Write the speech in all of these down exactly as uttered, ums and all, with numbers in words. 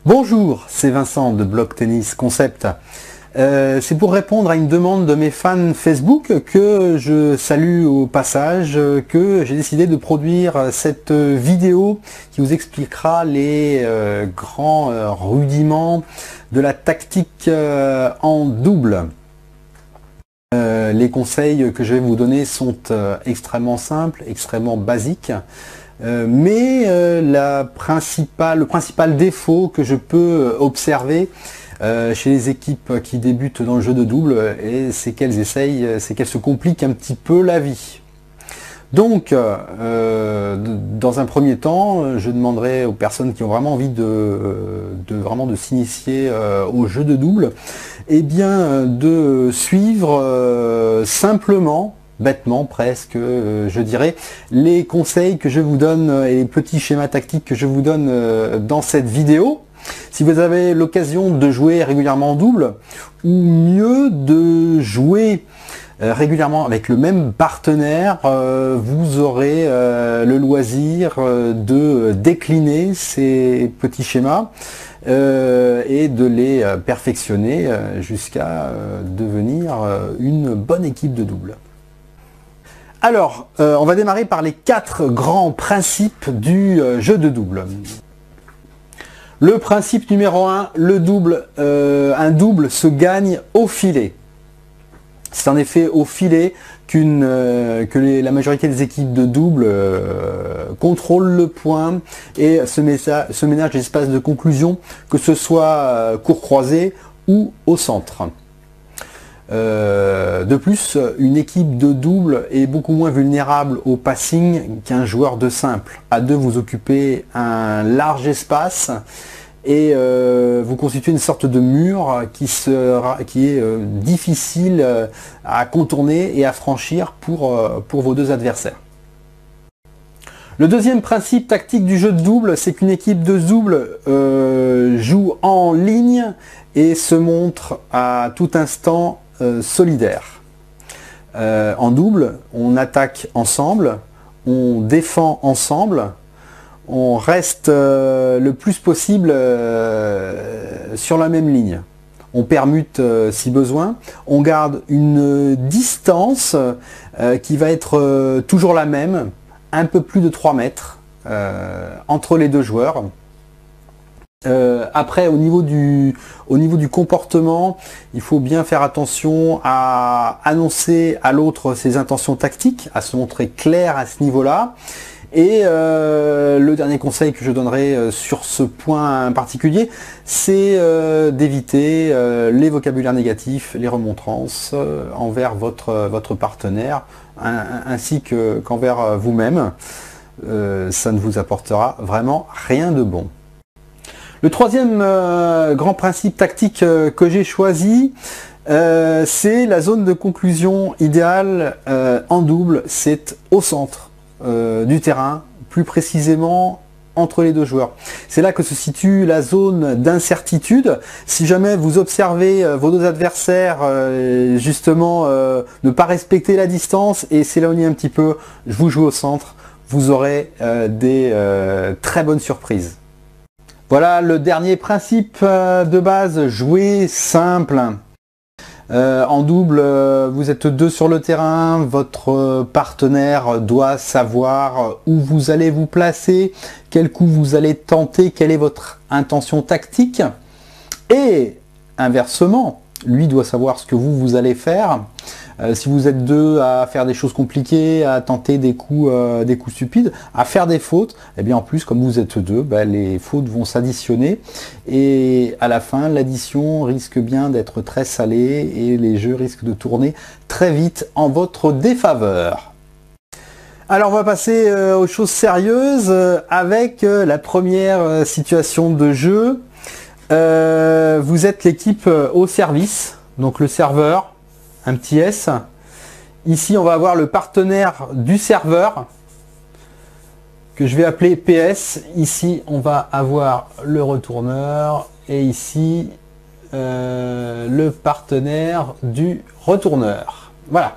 Bonjour, c'est Vincent de Blog Tennis Concept. Euh, c'est pour répondre à une demande de mes fans Facebook que je salue au passage, que j'ai décidé de produire cette vidéo qui vous expliquera les euh, grands euh, rudiments de la tactique euh, en double. Euh, les conseils que je vais vous donner sont euh, extrêmement simples, extrêmement basiques. Euh, mais euh, la principale, le principal défaut que je peux observer euh, chez les équipes qui débutent dans le jeu de double, c'est qu'elles essayent, c'est qu'elles se compliquent un petit peu la vie. Donc, euh, dans un premier temps, je demanderai aux personnes qui ont vraiment envie de, de vraiment de s'initier euh, au jeu de double, eh bien, de suivre euh, simplement, bêtement presque, euh, je dirais, les conseils que je vous donne et les petits schémas tactiques que je vous donne euh, dans cette vidéo. Si vous avez l'occasion de jouer régulièrement en double, ou mieux de jouer euh, régulièrement avec le même partenaire, euh, vous aurez euh, le loisir euh, de décliner ces petits schémas euh, et de les euh, perfectionner euh, jusqu'à euh, devenir euh, une bonne équipe de double. Alors, euh, on va démarrer par les quatre grands principes du euh, jeu de double. Le principe numéro un, le double, euh, un double se gagne au filet. C'est en effet au filet qu'une, euh, que les, la majorité des équipes de double euh, contrôlent le point et se, se ménagent des espaces de conclusion, que ce soit euh, court croisé ou au centre. Euh, de plus, une équipe de double est beaucoup moins vulnérable au passing qu'un joueur de simple. À deux, vous occupez un large espace et euh, vous constituez une sorte de mur qui, sera, qui est euh, difficile à contourner et à franchir pour, euh, pour vos deux adversaires. Le deuxième principe tactique du jeu de double, c'est qu'une équipe de double euh, joue en ligne et se montre à tout instant Euh, solidaire. Euh, en double, on attaque ensemble, on défend ensemble, on reste euh, le plus possible euh, sur la même ligne. On permute euh, si besoin, on garde une distance euh, qui va être euh, toujours la même, un peu plus de trois mètres euh, entre les deux joueurs. Euh, après, au niveau, du, au niveau du comportement, il faut bien faire attention à annoncer à l'autre ses intentions tactiques, à se montrer clair à ce niveau-là. Et euh, le dernier conseil que je donnerai sur ce point en particulier, c'est euh, d'éviter euh, les vocabulaires négatifs, les remontrances euh, envers votre, votre partenaire, un, ainsi que, qu'envers vous-même. Euh, ça ne vous apportera vraiment rien de bon. Le troisième euh, grand principe tactique euh, que j'ai choisi, euh, c'est la zone de conclusion idéale euh, en double, c'est au centre euh, du terrain, plus précisément entre les deux joueurs. C'est là que se situe la zone d'incertitude. Si jamais vous observez euh, vos deux adversaires euh, justement euh, ne pas respecter la distance et s'éloigner un petit peu, vous jouez au centre, vous aurez euh, des euh, très bonnes surprises. Voilà le dernier principe de base, jouer simple. Euh, en double, euh, vous êtes deux sur le terrain, votre partenaire doit savoir où vous allez vous placer, quel coup vous allez tenter, quelle est votre intention tactique. Et inversement, lui doit savoir ce que vous, vous allez faire. Euh, si vous êtes deux à faire des choses compliquées, à tenter des coups, euh, des coups stupides, à faire des fautes, et bien en plus, comme vous êtes deux, ben, les fautes vont s'additionner. Et à la fin, l'addition risque bien d'être très salée et les jeux risquent de tourner très vite en votre défaveur. Alors on va passer euh, aux choses sérieuses euh, avec euh, la première euh, situation de jeu. Euh, vous êtes l'équipe euh, au service, donc le serveur. Un petit S. Ici, on va avoir le partenaire du serveur que je vais appeler P S. Ici, on va avoir le retourneur et ici, euh, le partenaire du retourneur. Voilà.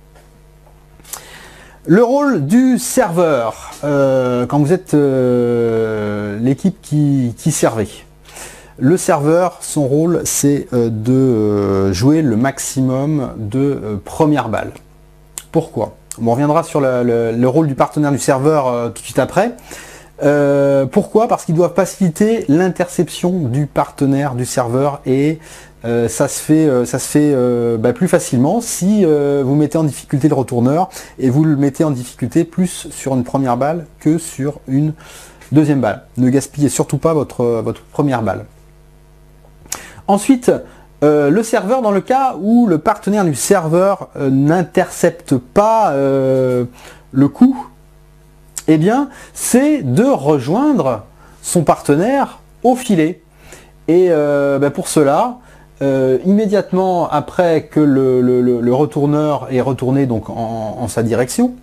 Le rôle du serveur, euh, quand vous êtes euh, l'équipe qui, qui servait. Le serveur, son rôle, c'est euh, de euh, jouer le maximum de euh, premières balles. Pourquoi? On reviendra sur le, le, le rôle du partenaire du serveur euh, tout de suite après. Euh, pourquoi? Parce qu'ils doivent faciliter l'interception du partenaire du serveur et euh, ça se fait, euh, ça se fait euh, bah, plus facilement si euh, vous mettez en difficulté le retourneur et vous le mettez en difficulté plus sur une première balle que sur une deuxième balle. Ne gaspillez surtout pas votre, votre première balle. Ensuite, euh, le serveur, dans le cas où le partenaire du serveur euh, n'intercepte pas euh, le coup, eh bien, c'est de rejoindre son partenaire au filet. Et euh, ben pour cela, euh, immédiatement après que le, le, le retourneur est retourné donc en, en sa direction,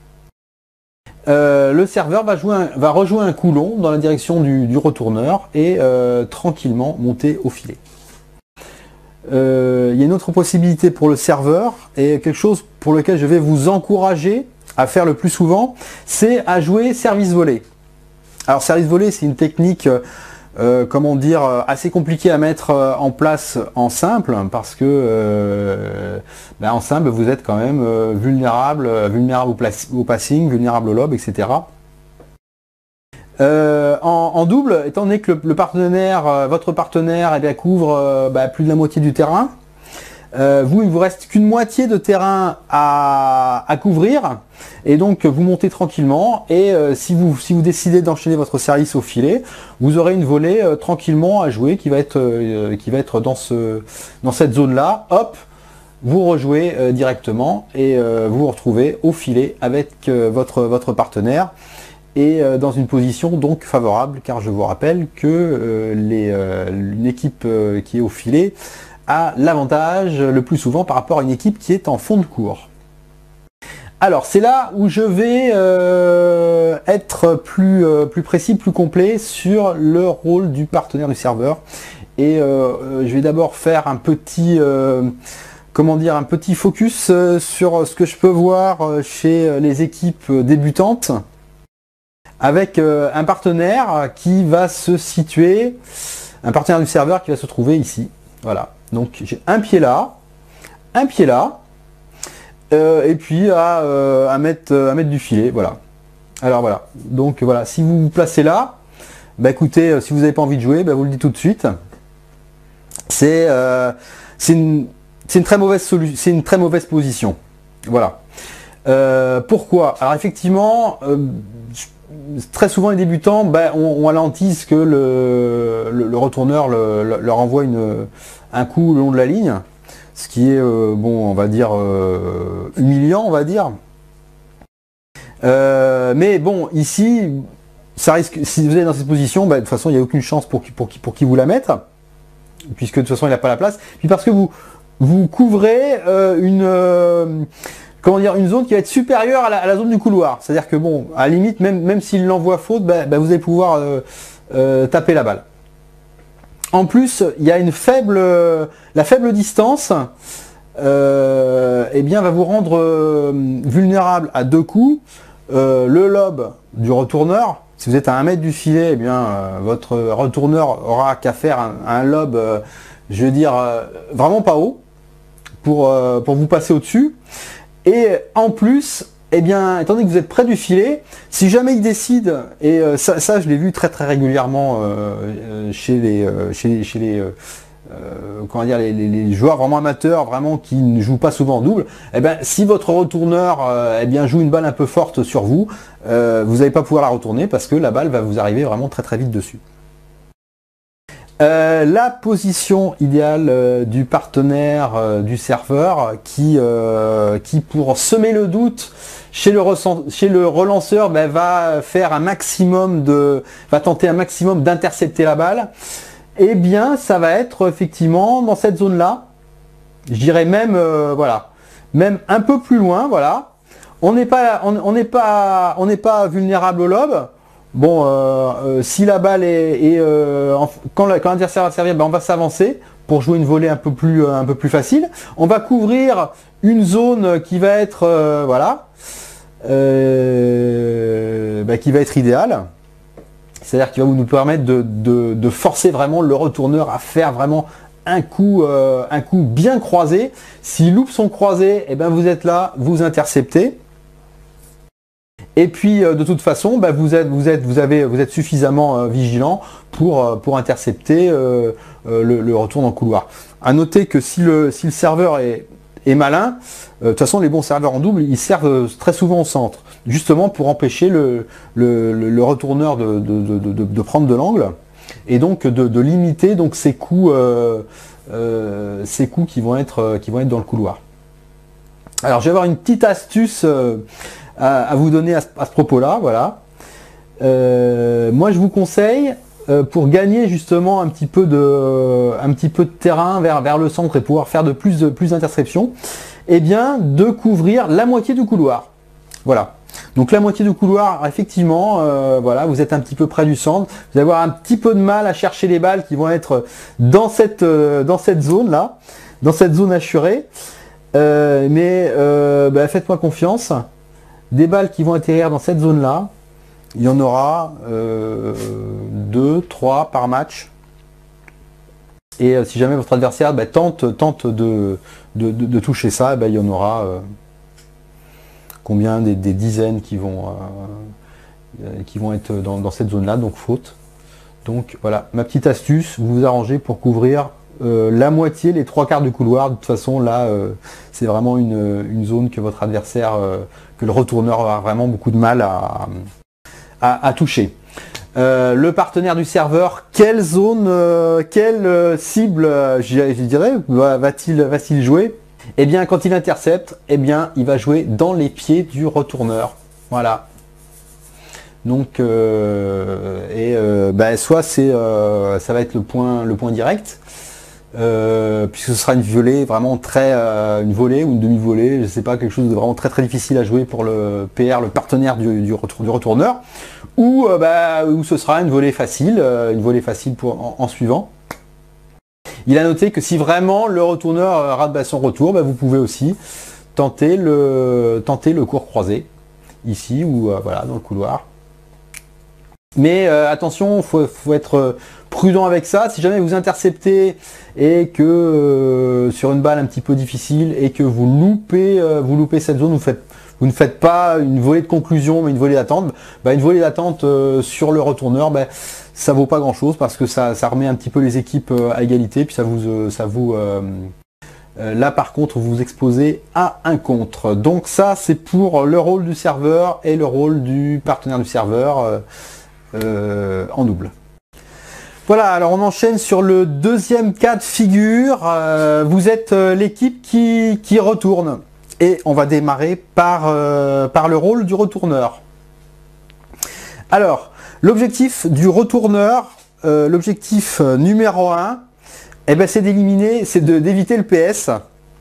euh, le serveur va, jouer un, va rejouer un coup long dans la direction du, du retourneur et euh, tranquillement monter au filet. Euh, il y a une autre possibilité pour le serveur et quelque chose pour lequel je vais vous encourager à faire le plus souvent, c'est à jouer service volé. Alors service volé, c'est une technique, euh, comment dire, assez compliquée à mettre en place en simple, parce que euh, ben en simple, vous êtes quand même euh, vulnérable, vulnérable au, au passing, vulnérable au lob, et cetera. Euh, en, en double, étant donné que le, le partenaire, euh, votre partenaire, eh bien, couvre euh, bah, plus de la moitié du terrain, euh, vous, il ne vous reste qu'une moitié de terrain à, à couvrir, et donc vous montez tranquillement, et euh, si, vous, si vous décidez d'enchaîner votre service au filet, vous aurez une volée euh, tranquillement à jouer qui va être, euh, qui va être dans, ce, dans cette zone-là. Hop, vous rejouez euh, directement, et euh, vous vous retrouvez au filet avec euh, votre, votre partenaire, et dans une position donc favorable, car je vous rappelle que euh, les, euh, une équipe euh, qui est au filet a l'avantage le plus souvent par rapport à une équipe qui est en fond de cours. Alors c'est là où je vais euh, être plus, euh, plus précis, plus complet sur le rôle du partenaire du serveur. Et euh, je vais d'abord faire un petit, euh, comment dire, un petit focus sur ce que je peux voir chez les équipes débutantes, avec euh, un partenaire qui va se situer, un partenaire du serveur qui va se trouver ici. Voilà, donc j'ai un pied là, un pied là, euh, et puis à euh, un mètre, un mètre du filet, voilà. Alors voilà, donc voilà, si vous vous placez là, bah écoutez, euh, si vous n'avez pas envie de jouer, bah, vous le dites tout de suite. C'est euh, une, une très mauvaise solution, c'est une très mauvaise position. Voilà. Euh, pourquoi? Alors effectivement, euh, très souvent les débutants, ben, on, on ralentisse que le, le, le retourneur le, le, leur envoie une, un coup le long de la ligne, ce qui est, euh, bon, on va dire, euh, humiliant, on va dire. Euh, mais bon, ici, ça risque, si vous êtes dans cette position, ben, de toute façon, il n'y a aucune chance pour qu'il pour, pour qu'il vous la mette, puisque de toute façon, il n'a pas la place. Puis parce que vous, vous couvrez euh, une... Euh, comment dire, une zone qui va être supérieure à la, à la zone du couloir. C'est-à-dire que bon, à la limite, même, même s'il l'envoie faute, bah, bah, vous allez pouvoir euh, euh, taper la balle. En plus, il y a une faible, euh, la faible distance, euh, eh bien, va vous rendre euh, vulnérable à deux coups. Euh, le lob du retourneur, si vous êtes à un mètre du filet, eh bien, euh, votre retourneur aura qu'à faire un, un lob, euh, je veux dire, euh, vraiment pas haut, pour, euh, pour vous passer au-dessus. Et en plus, eh bien, étant donné que vous êtes près du filet, si jamais il décide, et euh, ça, ça je l'ai vu très très régulièrement euh, chez les, euh, chez, chez les, euh, comment dire, les, les, les joueurs vraiment amateurs, vraiment qui ne jouent pas souvent en double, eh bien, si votre retourneur euh, eh bien, joue une balle un peu forte sur vous, euh, vous n'allez pas pouvoir la retourner parce que la balle va vous arriver vraiment très très vite dessus. Euh, la position idéale euh, du partenaire euh, du serveur qui, euh, qui pour semer le doute chez le, chez le relanceur ben, va faire un maximum de va tenter un maximum d'intercepter la balle, et eh bien ça va être effectivement dans cette zone là, je dirais même euh, voilà, même un peu plus loin, voilà. On n'est pas on, on n'est pas on n'est pas vulnérable au lob. Bon, euh, euh, si la balle est, est euh, en, quand l'adversaire va servir, ben on va s'avancer pour jouer une volée un peu plus euh, un peu plus facile. On va couvrir une zone qui va être euh, voilà, euh, ben, qui va être idéale. c'est-à-dire qu'il va nous permettre de, de, de forcer vraiment le retourneur à faire vraiment un coup, euh, un coup bien croisé. S'il loupe son croisé, et ben vous êtes là, vous interceptez. Et puis euh, de toute façon, ben vous, êtes, vous, êtes, vous, avez, vous êtes suffisamment euh, vigilant pour, euh, pour intercepter euh, euh, le, le retour dans le couloir. À noter que si le, si le serveur est, est malin, euh, de toute façon les bons serveurs en double, ils servent très souvent au centre, justement pour empêcher le, le, le retourneur de, de, de, de, de prendre de l'angle, et donc de, de limiter donc ces coups, euh, euh, ces coups qui vont être, euh, qui vont être dans le couloir. Alors je vais avoir une petite astuce euh, à, à vous donner à ce, à ce propos-là, voilà. Euh, moi je vous conseille, euh, pour gagner justement un petit peu de, un petit peu de terrain vers, vers le centre et pouvoir faire de plus de plus d'interceptions, eh bien de couvrir la moitié du couloir. Voilà. Donc la moitié du couloir, effectivement, euh, voilà, vous êtes un petit peu près du centre, vous allez avoir un petit peu de mal à chercher les balles qui vont être dans cette, euh, dans cette zone là, dans cette zone assurée. Euh, mais euh, bah, faites-moi confiance, des balles qui vont atterrir dans cette zone là, il y en aura euh, deux, trois par match. Et euh, si jamais votre adversaire bah, tente, tente de, de, de, de toucher ça, bah, il y en aura euh, combien des, des dizaines qui vont, euh, qui vont être dans, dans cette zone-là, donc faute. Donc voilà, ma petite astuce, vous vous arrangez pour couvrir euh, la moitié, les trois quarts du couloir. De toute façon, là, euh, c'est vraiment une, une zone que votre adversaire, euh, que le retourneur aura vraiment beaucoup de mal à, à, à toucher. Euh, le partenaire du serveur, quelle zone, euh, quelle euh, cible, euh, je, je dirais, va-t-il va-t-il jouer? Eh bien, quand il intercepte, eh bien, il va jouer dans les pieds du retourneur. Voilà. Donc, euh, et euh, bah, soit c'est, euh, ça va être le point, le point direct, euh, puisque ce sera une volée vraiment très, euh, une volée ou une demi-volée, je sais pas, quelque chose de vraiment très très difficile à jouer pour le P R, le partenaire du, du, retour, du retourneur, ou euh, bah, où ce sera une volée facile, euh, une volée facile pour en, en suivant. Il a noté que si vraiment le retourneur rate son retour, bah vous pouvez aussi tenter le, tenter le court croisé, ici ou euh, voilà, dans le couloir. Mais euh, attention, il faut, faut être prudent avec ça. Si jamais vous interceptez et que euh, sur une balle un petit peu difficile et que vous loupez, euh, vous loupez cette zone, vous, faites, vous ne faites pas une volée de conclusion mais une volée d'attente, bah, une volée d'attente euh, sur le retourneur, bah, ça vaut pas grand chose parce que ça, ça remet un petit peu les équipes à égalité, puis ça vous, euh, ça vous euh, euh, là par contre vous vous exposez à un contre. Donc ça c'est pour le rôle du serveur et le rôle du partenaire du serveur euh, euh, en double. Voilà, alors on enchaîne sur le deuxième cas de figure. Euh, vous êtes euh, l'équipe qui, qui retourne et on va démarrer par, euh, par le rôle du retourneur. Alors, l'objectif du retourneur, euh, l'objectif numéro un, eh ben, c'est d'éliminer, c'est d'éviter le P S.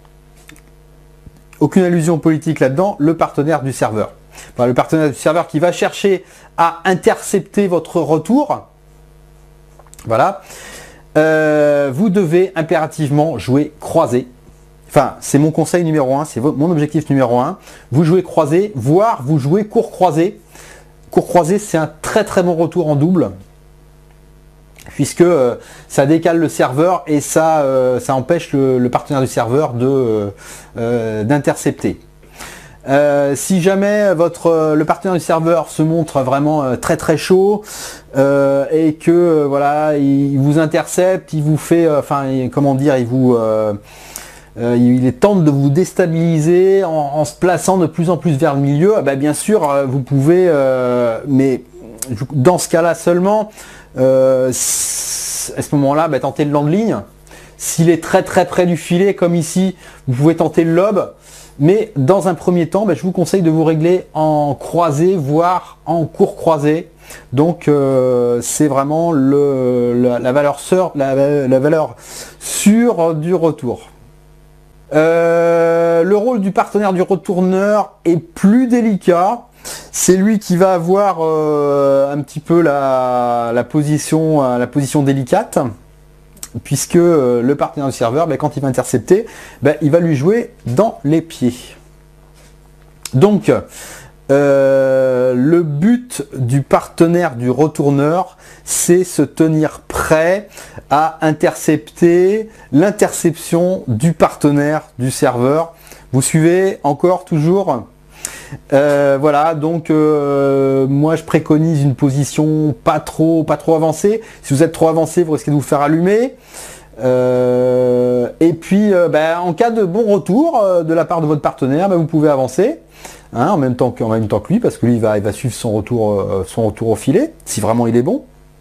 Aucune allusion politique là-dedans, le partenaire du serveur. Enfin, le partenaire du serveur qui va chercher à intercepter votre retour. Voilà. Euh, vous devez impérativement jouer croisé. Enfin, c'est mon conseil numéro un, c'est mon objectif numéro un. Vous jouez croisé, voire vous jouez court croisé. Court croisé, c'est un très très bon retour en double, puisque euh, ça décale le serveur et ça, euh, ça empêche le, le partenaire du serveur de euh, d'intercepter. Euh, si jamais votre le partenaire du serveur se montre vraiment euh, très très chaud euh, et que euh, voilà, il vous intercepte, il vous fait, euh, enfin comment dire, il vous euh, Euh, il tente de vous déstabiliser en, en se plaçant de plus en plus vers le milieu. Ah bah, bien sûr, euh, vous pouvez, euh, mais dans ce cas-là seulement, euh, à ce moment-là, bah, tenter le long de ligne. S'il est très très près du filet, comme ici, vous pouvez tenter le lob. Mais dans un premier temps, bah, je vous conseille de vous régler en croisé, voire en court croisé. Donc euh, c'est vraiment le, la, la valeur sûre, la, la valeur sûre du retour. Euh, le rôle du partenaire du retourneur est plus délicat. C'est lui qui va avoir euh, un petit peu la, la, position, euh, la position délicate, puisque euh, le partenaire du serveur, ben, quand il va intercepter, ben, il va lui jouer dans les pieds. Donc, Euh, le but du partenaire du retourneur, c'est se tenir prêt à intercepter l'interception du partenaire du serveur. Vous suivez encore toujours? Euh, voilà, donc euh, moi je préconise une position pas trop, pas trop avancée. Si vous êtes trop avancé, vous risquez de vous faire allumer. Euh, et puis, euh, ben, en cas de bon retour euh, de la part de votre partenaire, ben, vous pouvez avancer. Hein, en même temps que, en même temps que lui, parce que lui il va, il va suivre son retour, euh, son retour au filet, si vraiment il est bon.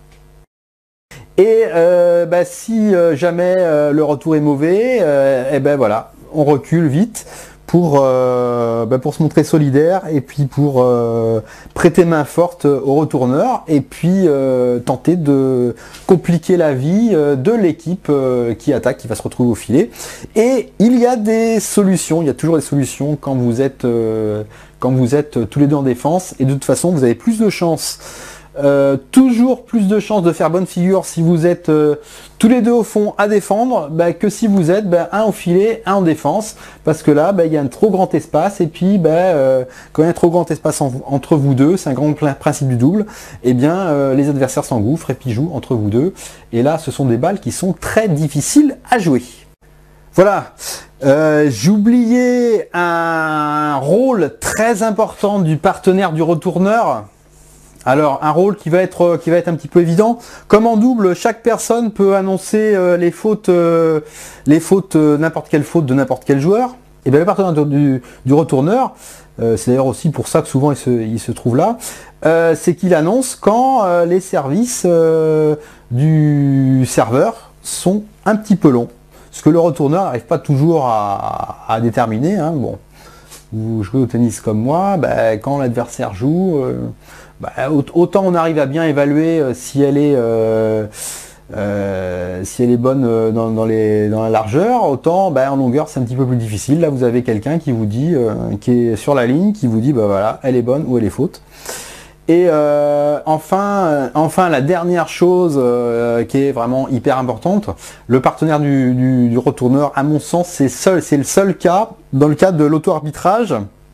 Et euh, bah, si euh, jamais euh, le retour est mauvais, euh, et ben voilà, on recule vite pour, euh, bah, pour se montrer solidaire et puis pour euh, prêter main forte au retourneur et puis euh, tenter de compliquer la vie euh, de l'équipe euh, qui attaque, qui va se retrouver au filet. Et il y a des solutions, il y a toujours des solutions quand vous êtes, euh, quand vous êtes tous les deux en défense, et de toute façon vous avez plus de chances. Euh, toujours plus de chances de faire bonne figure si vous êtes euh, tous les deux au fond à défendre bah, que si vous êtes bah, un au filet, un en défense, parce que là bah, il y a un trop grand espace, et puis bah, euh, quand il y a un trop grand espace en, entre vous deux, c'est un grand principe du double, et eh bien euh, les adversaires s'engouffrent et puis jouent entre vous deux, et là ce sont des balles qui sont très difficiles à jouer. Voilà, euh, j'oubliais un rôle très important du partenaire du retourneur. Alors un rôle qui va être qui va être un petit peu évident. Comme en double, chaque personne peut annoncer euh, les fautes, euh, les fautes, euh, n'importe quelle faute de n'importe quel joueur. Et bien le partenaire du, du retourneur, euh, c'est d'ailleurs aussi pour ça que souvent il se, il se trouve là, euh, c'est qu'il annonce quand euh, les services euh, du serveur sont un petit peu longs. Ce que le retourneur n'arrive pas toujours à, à déterminer. Hein. Bon, vous jouez au tennis comme moi, ben, quand l'adversaire joue. Euh, Bah, autant on arrive à bien évaluer euh, si elle est euh, euh, si elle est bonne euh, dans, dans, les, dans la largeur, autant bah, en longueur c'est un petit peu plus difficile. Là vous avez quelqu'un qui vous dit, euh, qui est sur la ligne, qui vous dit bah voilà, elle est bonne ou elle est faute. Et euh, enfin, euh, enfin la dernière chose euh, qui est vraiment hyper importante, le partenaire du, du, du retourneur, à mon sens, c'est seul, c'est le seul cas, dans le cas de l'auto-arbitrage.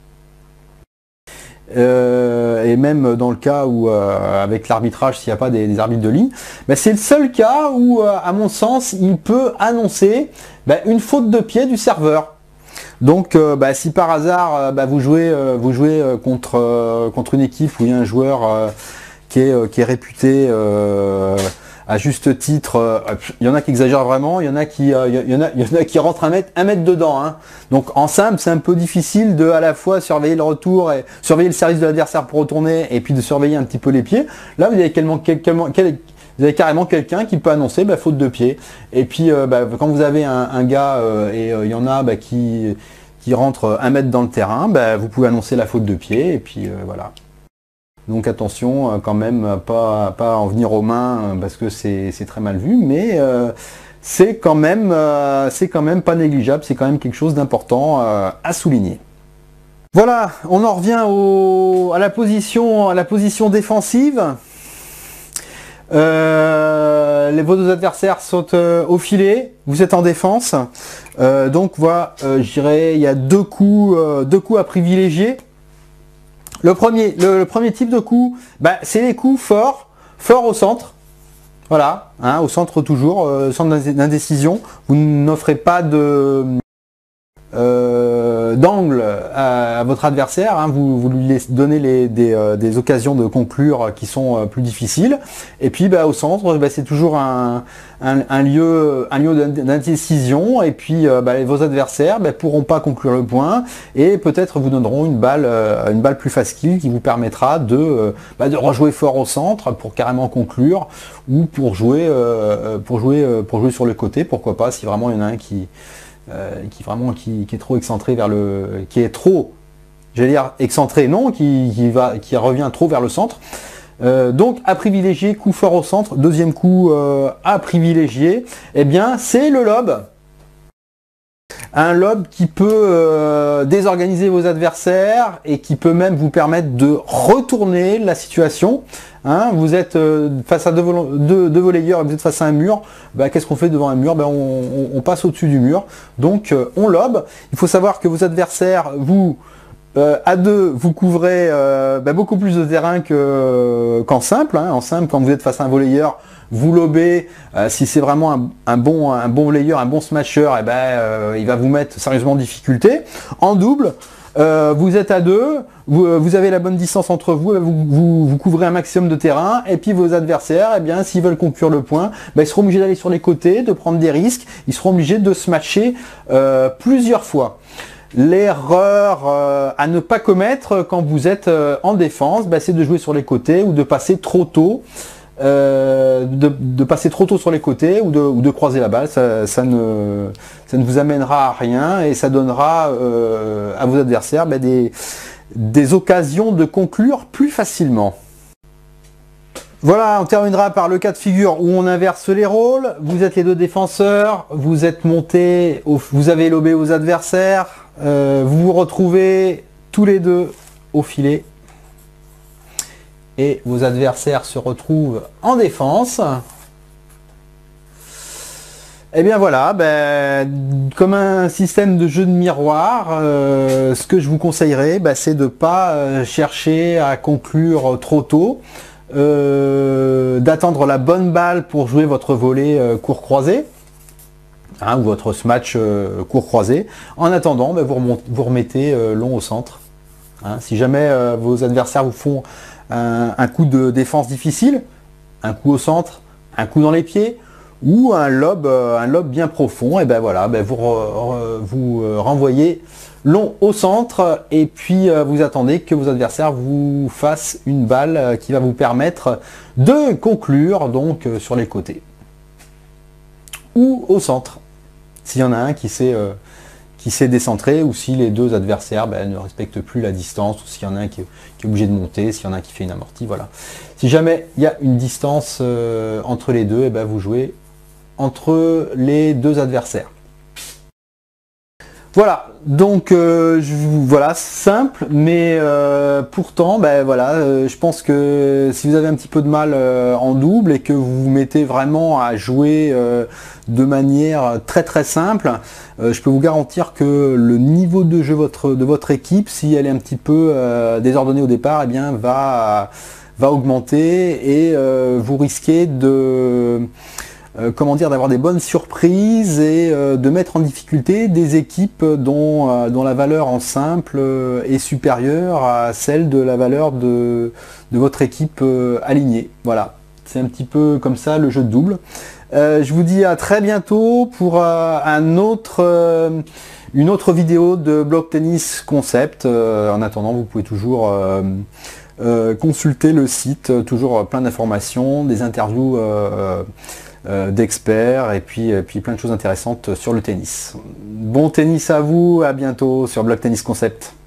Euh, et même dans le cas où euh, avec l'arbitrage, s'il n'y a pas des, des arbitres de ligne, bah, c'est le seul cas où euh, à mon sens il peut annoncer bah, une faute de pied du serveur. Donc euh, bah, si par hasard euh, bah, vous jouez, euh, vous jouez euh, contre, euh, contre une équipe où il y a un joueur euh, qui, est, euh, qui est réputé euh, à juste titre, euh, il y en a qui exagèrent vraiment, il y en a qui, euh, il y en a, il y en a qui rentrent un mètre, un mètre dedans. Hein. Donc en simple, c'est un peu difficile de à la fois surveiller le retour et surveiller le service de l'adversaire pour retourner, et puis de surveiller un petit peu les pieds. Là, vous avez, quellement, quellement, quel, vous avez carrément quelqu'un qui peut annoncer bah, faute de pied. Et puis euh, bah, quand vous avez un, un gars euh, et euh, il y en a bah, qui, qui rentre un mètre dans le terrain, bah, vous pouvez annoncer la faute de pied, et puis euh, voilà. Donc attention quand même, pas, pas en venir aux mains parce que c'est très mal vu, mais euh, c'est quand même euh, c'est quand même pas négligeable, c'est quand même quelque chose d'important euh, à souligner. Voilà, on en revient au, à, la position, à la position défensive. Euh, les, vos deux adversaires sont euh, au filet, vous êtes en défense. Euh, donc voilà, euh, je dirais il y a deux coups, euh, deux coups à privilégier. Le premier, le, le premier type de coup, bah, c'est les coups forts, forts au centre. Voilà, hein, au centre toujours, euh, centre d'indécision. Vous n'offrez pas de euh, d'angle à, à votre adversaire. Hein, vous, vous lui donnez les, des, euh, des occasions de conclure qui sont euh, plus difficiles. Et puis bah, au centre, bah, c'est toujours un, un, un lieu, un lieu d'indécision. Et puis euh, bah, vos adversaires ne bah, pourront pas conclure le point et peut-être vous donneront une balle, euh, une balle plus facile qui vous permettra de, euh, bah, de rejouer fort au centre pour carrément conclure, ou pour jouer, euh, pour jouer, euh, pour jouer sur le côté. Pourquoi pas, si vraiment il y en a un qui Euh, qui vraiment qui, qui est trop excentré vers le, qui est trop, j'allais dire excentré, non, qui, qui va, qui revient trop vers le centre. Euh, donc à privilégier, coup fort au centre. Deuxième coup euh, à privilégier, eh bien c'est le lob. Un lob qui peut euh, désorganiser vos adversaires et qui peut même vous permettre de retourner la situation. Hein, vous êtes euh, face à deux, deux, deux volleyeurs et vous êtes face à un mur. Bah, qu'est-ce qu'on fait devant un mur? Bah, on, on, on passe au-dessus du mur. Donc euh, on lobe. Il faut savoir que vos adversaires vous Euh, à deux, vous couvrez euh, bah, beaucoup plus de terrain que qu'en simple. Hein. En simple, quand vous êtes face à un volleyeur, vous lobez. Euh, si c'est vraiment un, un bon un bon volleyeur, un bon smasher, et ben euh, il va vous mettre sérieusement en difficulté. En double, euh, vous êtes à deux, vous, vous avez la bonne distance entre vous, vous, vous, vous couvrez un maximum de terrain, et puis vos adversaires, eh bien s'ils veulent conclure le point, ben, ils seront obligés d'aller sur les côtés, de prendre des risques, ils seront obligés de se matcher euh, plusieurs fois. L'erreur euh, à ne pas commettre quand vous êtes euh, en défense, bah, c'est de jouer sur les côtés ou de passer trop tôt, euh, de, de passer trop tôt sur les côtés ou de, ou de croiser la balle. Ça, ça, ne, ça ne vous amènera à rien et ça donnera euh, à vos adversaires bah, des, des occasions de conclure plus facilement. Voilà, on terminera par le cas de figure où on inverse les rôles. Vous êtes les deux défenseurs, vous êtes montés, au, vous avez lobé aux adversaires, euh, vous vous retrouvez tous les deux au filet et vos adversaires se retrouvent en défense. Et bien voilà, ben, comme un système de jeu de miroir, euh, ce que je vous conseillerais, ben, c'est de ne pas euh, chercher à conclure trop tôt. Euh, d'attendre la bonne balle pour jouer votre volley euh, court croisé hein, ou votre smash euh, court croisé. En attendant, bah, vous, remontez, vous remettez euh, long au centre. Hein, si jamais euh, vos adversaires vous font un, un coup de défense difficile, un coup au centre, un coup dans les pieds ou un lob, euh, un lob bien profond, et ben voilà, ben vous, re, vous euh, renvoyez long au centre et puis euh, vous attendez que vos adversaires vous fassent une balle euh, qui va vous permettre de conclure donc euh, sur les côtés ou au centre s'il y en a un qui s'est euh, qui s'est décentré ou si les deux adversaires ben, ne respectent plus la distance ou s'il y en a un qui est, qui est obligé de monter, s'il y en a un qui fait une amortie, voilà. Si jamais il y a une distance euh, entre les deux, et ben vous jouez entre les deux adversaires. Voilà, donc euh, je, voilà, simple, mais euh, pourtant, ben voilà, euh, je pense que si vous avez un petit peu de mal euh, en double et que vous vous mettez vraiment à jouer euh, de manière très très simple, euh, je peux vous garantir que le niveau de jeu votre, de votre équipe, si elle est un petit peu euh, désordonnée au départ, eh bien va, va augmenter et euh, vous risquez de... Euh, comment dire, d'avoir des bonnes surprises et euh, de mettre en difficulté des équipes dont, euh, dont la valeur en simple euh, est supérieure à celle de la valeur de, de votre équipe euh, alignée. Voilà, c'est un petit peu comme ça le jeu de double. Euh, je vous dis à très bientôt pour euh, un autre, euh, une autre vidéo de Block Tennis Concept. Euh, en attendant, vous pouvez toujours euh, euh, consulter le site, toujours plein d'informations, des interviews euh, Euh, d'experts et puis, et puis plein de choses intéressantes sur le tennis. Bon tennis à vous, à bientôt sur Block Tennis Concept.